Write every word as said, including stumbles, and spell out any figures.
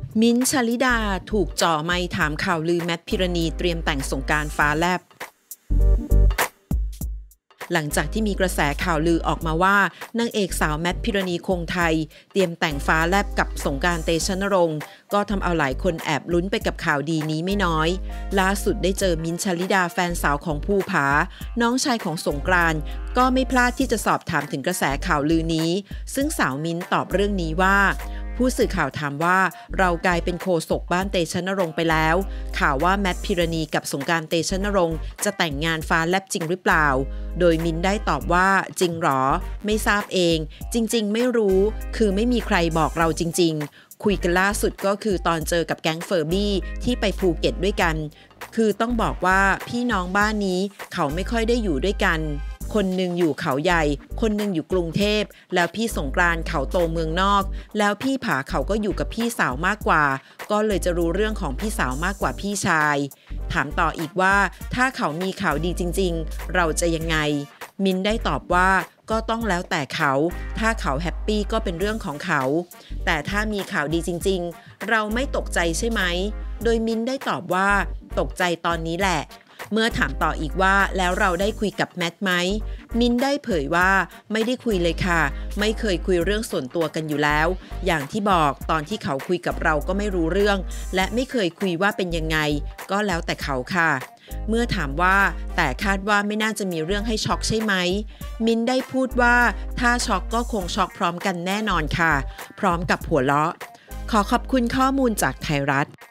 มิ้นท์ ชลิดาถูกจ่อไมค์ถามข่าวลือแมท พิรณีเตรียมแต่งสงกรานต์ฟ้าแลบหลังจากที่มีกระแสข่าวลือออกมาว่านางเอกสาวแมท พิรณีคงไทยเตรียมแต่งฟ้าแลบกับสงกรานต์ เตชะนรงค์ก็ทำเอาหลายคนแอบลุ้นไปกับข่าวดีนี้ไม่น้อยล่าสุดได้เจอมิ้นท์ ชลิดาแฟนสาวของภูผาน้องชายของสงกรานต์ก็ไม่พลาดที่จะสอบถามถึงกระแสข่าวลือนี้ซึ่งสาวมิ้นท์ตอบเรื่องนี้ว่าผู้สื่อข่าวถามว่าเรากลายเป็นโฆษกบ้านเตชะนรงค์ไปแล้วข่าวว่าแมท พิรณีกับสงกรานต์ เตชะนรงค์จะแต่งงานฟ้าแลบจริงหรือเปล่าโดยมิ้นได้ตอบว่าจริงหรอไม่ทราบเองจริงๆไม่รู้คือไม่มีใครบอกเราจริงๆคุยกันล่าสุดก็คือตอนเจอกับแก๊งเฟอร์บี้ที่ไปภูเก็ตด้วยกันคือต้องบอกว่าพี่น้องบ้านนี้เขาไม่ค่อยได้อยู่ด้วยกันคนหนึ่งอยู่เขาใหญ่คนหนึ่งอยู่กรุงเทพแล้วพี่สงกรานต์เขาโตเมืองนอกแล้วพี่ผาเขาก็อยู่กับพี่สาวมากกว่าก็เลยจะรู้เรื่องของพี่สาวมากกว่าพี่ชายถามต่ออีกว่าถ้าเขามีข่าวดีจริงๆเราจะยังไงมิ้นได้ตอบว่าก็ต้องแล้วแต่เขาถ้าเขาแฮปปี้ก็เป็นเรื่องของเขาแต่ถ้ามีข่าวดีจริงๆเราไม่ตกใจใช่ไหมโดยมิ้นได้ตอบว่าตกใจตอนนี้แหละเมื่อถามต่ออีกว่าแล้วเราได้คุยกับแมทไหมมิ้นได้เผยว่าไม่ได้คุยเลยค่ะไม่เคยคุยเรื่องส่วนตัวกันอยู่แล้วอย่างที่บอกตอนที่เขาคุยกับเราก็ไม่รู้เรื่องและไม่เคยคุยว่าเป็นยังไงก็แล้วแต่เขาค่ะเมื่อถามว่าแต่คาดว่าไม่น่าจะมีเรื่องให้ช็อกใช่ไหมมิ้นได้พูดว่าถ้าช็อกก็คงช็อกพร้อมกันแน่นอนค่ะพร้อมกับหัวเราะขอขอบคุณข้อมูลจากไทยรัฐ